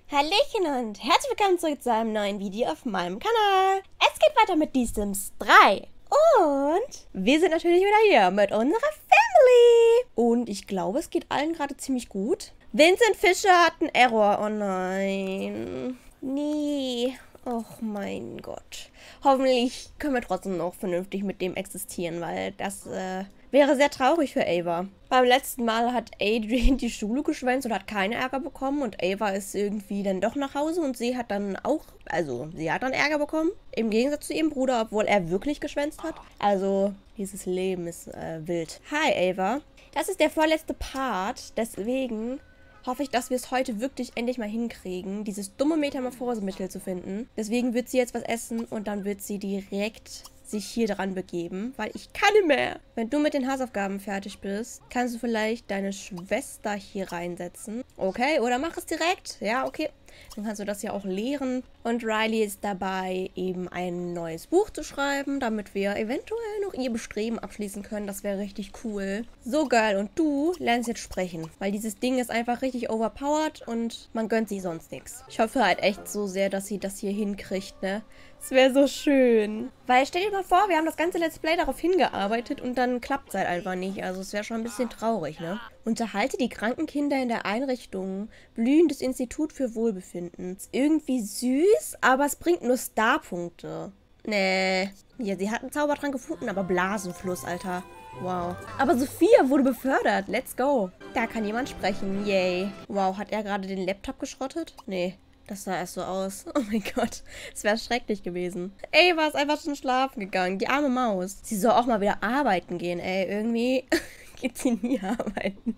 Hallöchen und herzlich willkommen zurück zu einem neuen Video auf meinem Kanal. Es geht weiter mit Die Sims 3. Und wir sind natürlich wieder hier mit unserer Family. Und ich glaube, es geht allen gerade ziemlich gut. Vincent Fischer hat einen Error. Oh nein. Nee. Och mein Gott. Hoffentlich können wir trotzdem noch vernünftig mit dem existieren, weil das wäre sehr traurig für Ava. Beim letzten Mal hat Adrian die Schule geschwänzt und hat keine Ärger bekommen. Und Ava ist irgendwie dann doch nach Hause und sie hat dann auch, sie hat dann Ärger bekommen. Im Gegensatz zu ihrem Bruder, obwohl er wirklich geschwänzt hat. Also, dieses Leben ist wild. Hi, Ava. Das ist der vorletzte Part, deswegen hoffe ich, dass wir es heute wirklich endlich mal hinkriegen, dieses dumme Metamorphosemittel zu finden. Deswegen wird sie jetzt was essen und dann wird sie direkt sich hier dran begeben, weil ich kann nicht mehr. Wenn du mit den Hausaufgaben fertig bist, kannst du vielleicht deine Schwester hier reinsetzen. Okay, oder mach es direkt. Ja, okay. Dann kannst du das ja auch lehren. Und Riley ist dabei, eben ein neues Buch zu schreiben, damit wir eventuell noch ihr Bestreben abschließen können. Das wäre richtig cool. So, Girl, und du lernst jetzt sprechen, weil dieses Ding ist einfach richtig overpowered und man gönnt sich sonst nichts. Ich hoffe halt echt so sehr, dass sie das hier hinkriegt, ne? Es wäre so schön. Weil stell dir mal vor, wir haben das ganze Let's Play darauf hingearbeitet und dann klappt es halt einfach nicht. Also es wäre schon ein bisschen traurig, ne? Unterhalte die kranken Kinder in der Einrichtung. Blühendes Institut für Wohlbefinden. Ist irgendwie süß, aber es bringt nur Starpunkte. Nee. Ja, sie hat einen Zaubertrank gefunden, aber Blasenfluss, Alter. Wow. Aber Sophia wurde befördert. Let's go. Da kann jemand sprechen. Yay. Wow, hat er gerade den Laptop geschrottet? Nee. Das sah erst so aus. Oh mein Gott. Es wäre schrecklich gewesen. Ava ist einfach schon schlafen gegangen. Die arme Maus. Sie soll auch mal wieder arbeiten gehen, ey. Irgendwie geht sie nie arbeiten.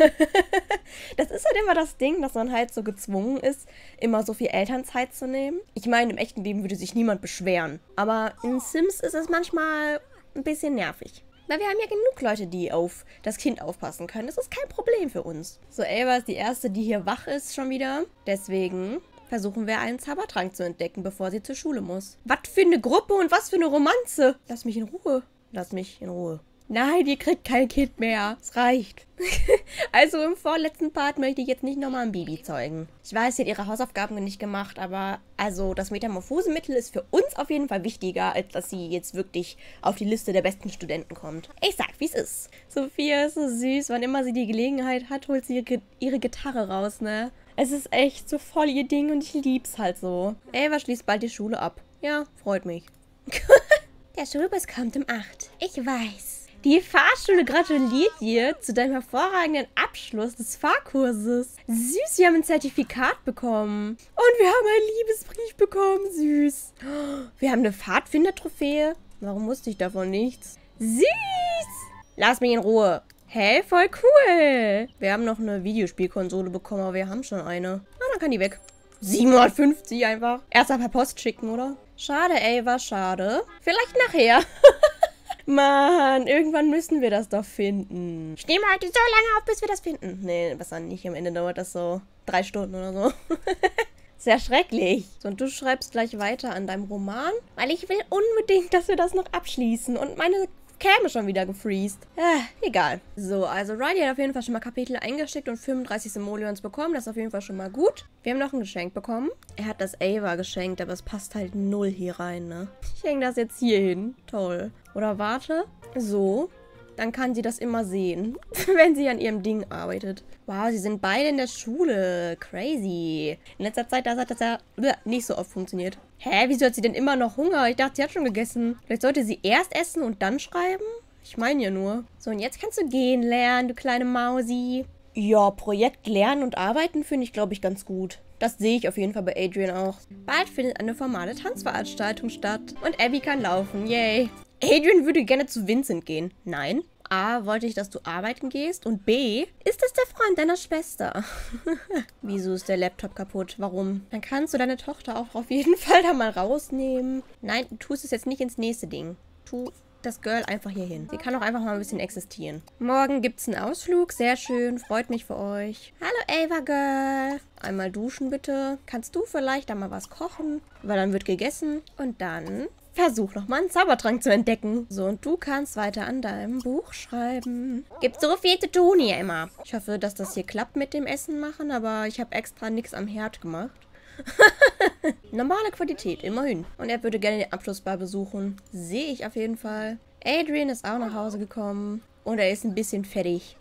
Das ist halt immer das Ding, dass man halt so gezwungen ist, immer so viel Elternzeit zu nehmen. Ich meine, im echten Leben würde sich niemand beschweren. Aber in Sims ist es manchmal ein bisschen nervig. Weil wir haben ja genug Leute, die auf das Kind aufpassen können. Das ist kein Problem für uns. So, Ava ist die Erste, die hier wach ist schon wieder. Deswegen versuchen wir, einen Zaubertrank zu entdecken, bevor sie zur Schule muss. Was für eine Gruppe und was für eine Romanze. Lass mich in Ruhe. Lass mich in Ruhe. Nein, ihr kriegt kein Kind mehr. Es reicht. Also im vorletzten Part möchte ich jetzt nicht nochmal ein Baby zeugen. Ich weiß, sie hat ihre Hausaufgaben nicht gemacht, aber also das Metamorphosemittel ist für uns auf jeden Fall wichtiger, als dass sie jetzt wirklich auf die Liste der besten Studenten kommt. Ich sag, wie es ist. Sophia ist so süß. Wann immer sie die Gelegenheit hat, holt sie ihre Gitarre raus, ne? Es ist echt so voll ihr Ding und ich lieb's halt so. Ava schließt bald die Schule ab. Ja, freut mich. Der Schulbus kommt um 8. Ich weiß. Die Fahrschule gratuliert dir zu deinem hervorragenden Abschluss des Fahrkurses. Süß, wir haben ein Zertifikat bekommen. Und wir haben einen Liebesbrief bekommen. Süß. Wir haben eine Pfadfinder-Trophäe. Warum wusste ich davon nichts? Süß. Lass mich in Ruhe. Hä, voll cool. Wir haben noch eine Videospielkonsole bekommen, aber wir haben schon eine. Na, dann kann die weg. 750 einfach. Erst per Post schicken, oder? Schade, Ava, schade. Vielleicht nachher. Mann, irgendwann müssen wir das doch finden. Ich nehme heute so lange auf, bis wir das finden. Nee, besser nicht. Am Ende dauert das so 3 Stunden oder so. Sehr schrecklich. So, und du schreibst gleich weiter an deinem Roman, weil ich will unbedingt, dass wir das noch abschließen. Und meine Cam ist schon wieder gefreezed. Egal. So, also Riley hat auf jeden Fall schon mal Kapitel eingeschickt und 35 Simoleons bekommen. Das ist auf jeden Fall schon mal gut. Wir haben noch ein Geschenk bekommen. Er hat das Ava geschenkt, aber es passt halt null hier rein, ne? Ich hänge das jetzt hier hin. Toll. Oder warte. So. Dann kann sie das immer sehen, wenn sie an ihrem Ding arbeitet. Wow, sie sind beide in der Schule. Crazy. In letzter Zeit, da hat das ja nicht so oft funktioniert. Hä, wieso hat sie denn immer noch Hunger? Ich dachte, sie hat schon gegessen. Vielleicht sollte sie erst essen und dann schreiben? Ich meine ja nur. So, und jetzt kannst du gehen lernen, du kleine Mausi. Ja, Projekt Lernen und Arbeiten finde ich, glaube ich, ganz gut. Das sehe ich auf jeden Fall bei Adrian auch. Bald findet eine formale Tanzveranstaltung statt. Und Abby kann laufen. Yay. Adrian würde gerne zu Vincent gehen. Nein. A, wollte ich, dass du arbeiten gehst. Und B, ist es der Freund deiner Schwester? Wieso ist der Laptop kaputt? Warum? Dann kannst du deine Tochter auch auf jeden Fall da mal rausnehmen. Nein, du tust es jetzt nicht ins nächste Ding. Tu das Girl einfach hier hin. Sie kann auch einfach mal ein bisschen existieren. Morgen gibt's einen Ausflug. Sehr schön. Freut mich für euch. Hallo, Ava Girl. Einmal duschen, bitte. Kannst du vielleicht da mal was kochen? Weil dann wird gegessen. Und dann Versuch nochmal einen Zaubertrank zu entdecken. So, und du kannst weiter an deinem Buch schreiben. Gibt so viel zu tun hier immer. Ich hoffe, dass das hier klappt mit dem Essen machen, aber ich habe extra nichts am Herd gemacht. Normale Qualität, immerhin. Und er würde gerne den Abschlussball besuchen. Sehe ich auf jeden Fall. Adrian ist auch nach Hause gekommen. Und er ist ein bisschen fertig.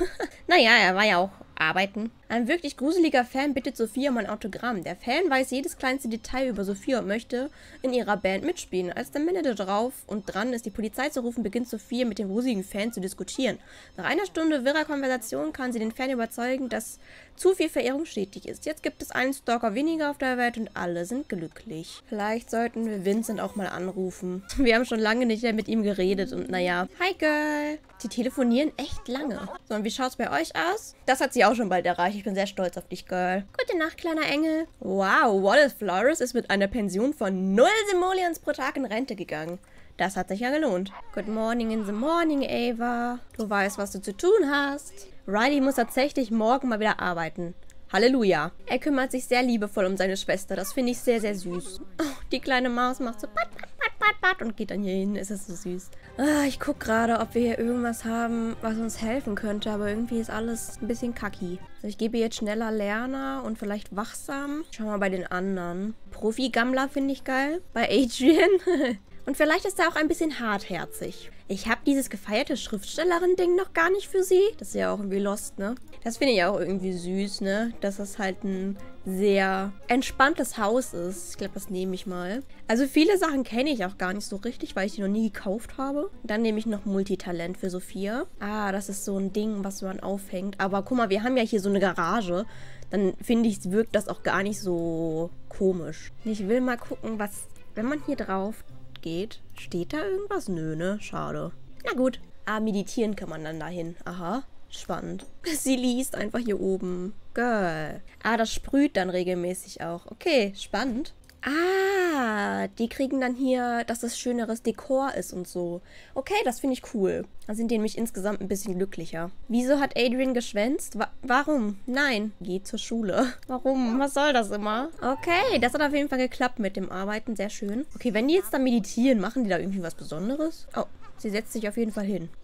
Naja, er war ja auch arbeiten. Ein wirklich gruseliger Fan bittet Sophia um ein Autogramm. Der Fan weiß jedes kleinste Detail über Sophia und möchte in ihrer Band mitspielen. Als der Manager drauf und dran ist, die Polizei zu rufen, beginnt Sophia mit dem gruseligen Fan zu diskutieren. Nach einer Stunde wirrer Konversation kann sie den Fan überzeugen, dass zu viel Verehrung stetig ist. Jetzt gibt es einen Stalker weniger auf der Welt und alle sind glücklich. Vielleicht sollten wir Vincent auch mal anrufen. Wir haben schon lange nicht mehr mit ihm geredet und naja. Hi Girl! Die telefonieren echt lange. So, und wie schaut's bei euch aus? Das hat sie auch schon bald erreicht. Ich bin sehr stolz auf dich, Girl. Gute Nacht, kleiner Engel. Wow, Wallace Flores ist mit einer Pension von 0 Simoleons pro Tag in Rente gegangen. Das hat sich ja gelohnt. Good morning in the morning, Ava. Du weißt, was du zu tun hast. Riley muss tatsächlich morgen mal wieder arbeiten. Halleluja. Er kümmert sich sehr liebevoll um seine Schwester. Das finde ich sehr, sehr süß. Oh, die kleine Maus macht so pat, pat, pat, pat, pat und geht dann hier hin. Es ist so süß. Ich gucke gerade, ob wir hier irgendwas haben, was uns helfen könnte. Aber irgendwie ist alles ein bisschen kacki. Also ich gebe jetzt schneller Lerner und vielleicht wachsam. Schauen wir mal bei den anderen. Profi-Gammler finde ich geil. Bei Adrian. Und vielleicht ist er auch ein bisschen hartherzig. Ich habe dieses gefeierte Schriftstellerin-Ding noch gar nicht für sie. Das ist ja auch irgendwie lost, ne? Das finde ich auch irgendwie süß, ne? Dass das halt ein sehr entspanntes Haus ist. Ich glaube, das nehme ich mal. Also viele Sachen kenne ich auch gar nicht so richtig, weil ich die noch nie gekauft habe. Dann nehme ich noch Multitalent für Sophia. Ah, das ist so ein Ding, was man aufhängt. Aber guck mal, wir haben ja hier so eine Garage. Dann finde ich, wirkt das auch gar nicht so komisch. Ich will mal gucken, was, wenn man hier drauf geht. Steht da irgendwas? Nö, ne? Schade. Na gut. Ah, meditieren kann man dann dahin. Aha. Spannend. Sie liest einfach hier oben. Girl. Ah, das sprüht dann regelmäßig auch. Okay, spannend. Ah, die kriegen dann hier, dass das schöneres Dekor ist und so. Okay, das finde ich cool. Da sind die nämlich insgesamt ein bisschen glücklicher. Wieso hat Adrian geschwänzt? Warum? Nein. Geht zur Schule. Warum? Was soll das immer? Okay, das hat auf jeden Fall geklappt mit dem Arbeiten. Sehr schön. Okay, wenn die jetzt da meditieren, machen die da irgendwie was Besonderes? Oh, sie setzt sich auf jeden Fall hin.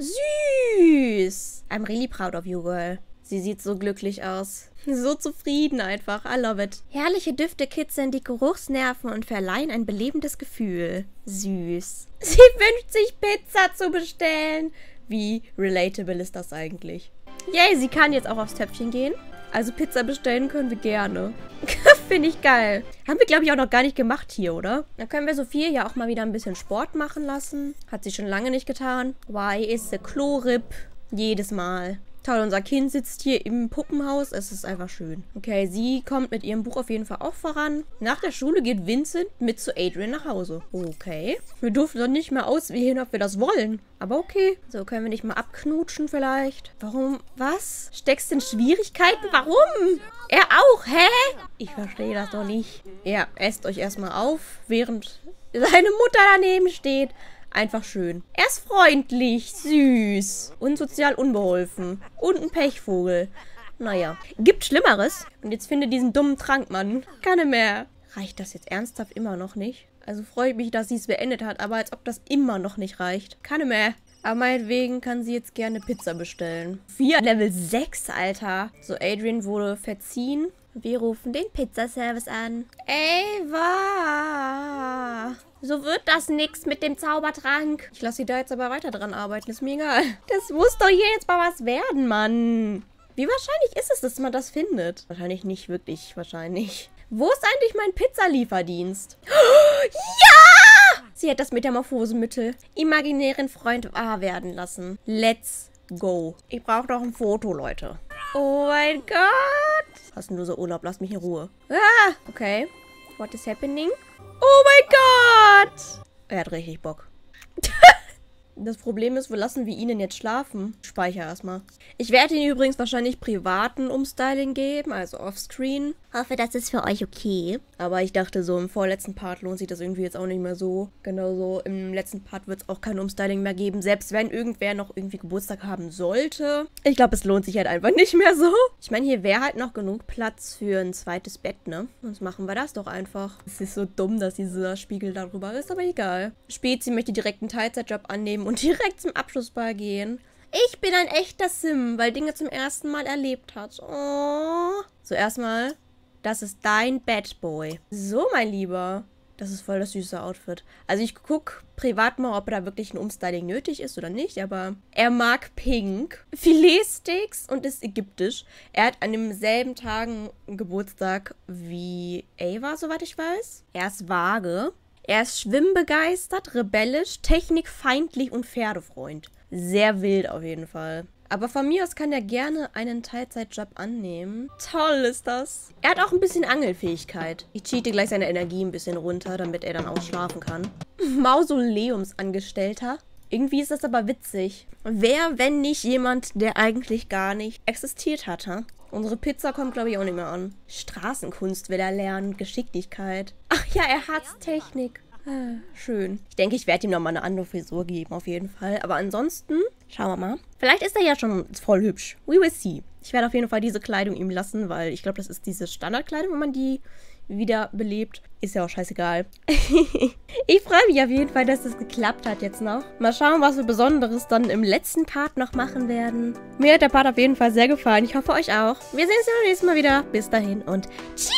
Süß. I'm really proud of you, girl. Sie sieht so glücklich aus. So zufrieden einfach. I love it. Herrliche Düfte kitzeln die Geruchsnerven und verleihen ein belebendes Gefühl. Süß. Sie wünscht sich Pizza zu bestellen. Wie relatable ist das eigentlich? Yay, sie kann jetzt auch aufs Töpfchen gehen. Also Pizza bestellen können wir gerne. Finde ich geil. Haben wir, glaube ich, auch noch gar nicht gemacht hier, oder? Dann können wir Sophia ja auch mal wieder ein bisschen Sport machen lassen. Hat sie schon lange nicht getan. Why is the Chlorip? Jedes Mal. Toll, unser Kind sitzt hier im Puppenhaus. Es ist einfach schön. Okay, sie kommt mit ihrem Buch auf jeden Fall auch voran. Nach der Schule geht Vincent mit zu Adrian nach Hause. Okay. Wir dürfen doch nicht mehr auswählen, ob wir das wollen. Aber okay. So, können wir nicht mal abknutschen vielleicht? Warum? Was? Steckst du in Schwierigkeiten? Warum? Er auch? Hä? Ich verstehe das doch nicht. Ja, esst euch erstmal auf, während seine Mutter daneben steht. Einfach schön. Er ist freundlich, süß und sozial unbeholfen. Und ein Pechvogel. Naja, gibt Schlimmeres. Und jetzt finde diesen dummen Trank, Mann. Keine mehr. Reicht das jetzt ernsthaft immer noch nicht? Also freue ich mich, dass sie es beendet hat, aber als ob das immer noch nicht reicht. Keine mehr. Aber meinetwegen kann sie jetzt gerne Pizza bestellen. 4 Level 6, Alter. So, Adrian wurde verziehen. Wir rufen den Pizzaservice an. Ava! So wird das nix mit dem Zaubertrank. Ich lasse sie da jetzt aber weiter dran arbeiten. Ist mir egal. Das muss doch hier jetzt mal was werden, Mann. Wie wahrscheinlich ist es, dass man das findet? Wahrscheinlich nicht wirklich. Wahrscheinlich. Wo ist eigentlich mein Pizzalieferdienst? Ja! Sie hat das Metamorphosemittel. Imaginären Freund wahr werden lassen. Let's go. Ich brauche doch ein Foto, Leute. Oh mein Gott. Hast du so Urlaub? Lass mich in Ruhe. Ah, okay. What is happening? Oh mein Gott! Er hat richtig Bock. Das Problem ist, wo lassen wir ihn denn jetzt schlafen? Speicher erstmal. Ich werde ihn übrigens wahrscheinlich privaten Umstyling geben, also offscreen. Hoffe, das ist für euch okay. Aber ich dachte so, im vorletzten Part lohnt sich das irgendwie jetzt auch nicht mehr so. Genauso im letzten Part wird es auch kein Umstyling mehr geben. Selbst wenn irgendwer noch irgendwie Geburtstag haben sollte. Ich glaube, es lohnt sich halt einfach nicht mehr so. Ich meine, hier wäre halt noch genug Platz für ein zweites Bett, ne? Sonst machen wir das doch einfach. Es ist so dumm, dass dieser Spiegel darüber ist, aber egal. Spezi möchte direkt einen Teilzeitjob annehmen und direkt zum Abschlussball gehen. Ich bin ein echter Sim, weil Dinge zum ersten Mal erlebt hat. Oh. So, erstmal, das ist dein Bad Boy. So, mein Lieber. Das ist voll das süße Outfit. Also ich gucke privat mal, ob da wirklich ein Umstyling nötig ist oder nicht, aber er mag Pink, Filetsticks und ist ägyptisch. Er hat an demselben Tagen Geburtstag wie Ava, soweit ich weiß. Er ist vage. Er ist schwimmbegeistert, rebellisch, technikfeindlich und Pferdefreund. Sehr wild auf jeden Fall. Aber von mir aus kann er gerne einen Teilzeitjob annehmen. Toll ist das. Er hat auch ein bisschen Angelfähigkeit. Ich cheate gleich seine Energie ein bisschen runter, damit er dann auch schlafen kann. Mausoleumsangestellter. Irgendwie ist das aber witzig. Wer, wenn nicht jemand, der eigentlich gar nicht existiert hat, ha? Unsere Pizza kommt, glaube ich, auch nicht mehr an. Straßenkunst will er lernen, Geschicklichkeit. Ach ja, er hat's Technik. Schön. Ich denke, ich werde ihm nochmal eine andere Frisur geben, auf jeden Fall. Aber ansonsten, schauen wir mal. Vielleicht ist er ja schon voll hübsch. We will see. Ich werde auf jeden Fall diese Kleidung ihm lassen, weil ich glaube, das ist diese Standardkleidung, wenn man die wieder belebt. Ist ja auch scheißegal. Ich freue mich auf jeden Fall, dass das geklappt hat jetzt noch. Mal schauen, was wir Besonderes dann im letzten Part noch machen werden. Mir hat der Part auf jeden Fall sehr gefallen. Ich hoffe, euch auch. Wir sehen uns beim nächsten Mal wieder. Bis dahin und tschüss!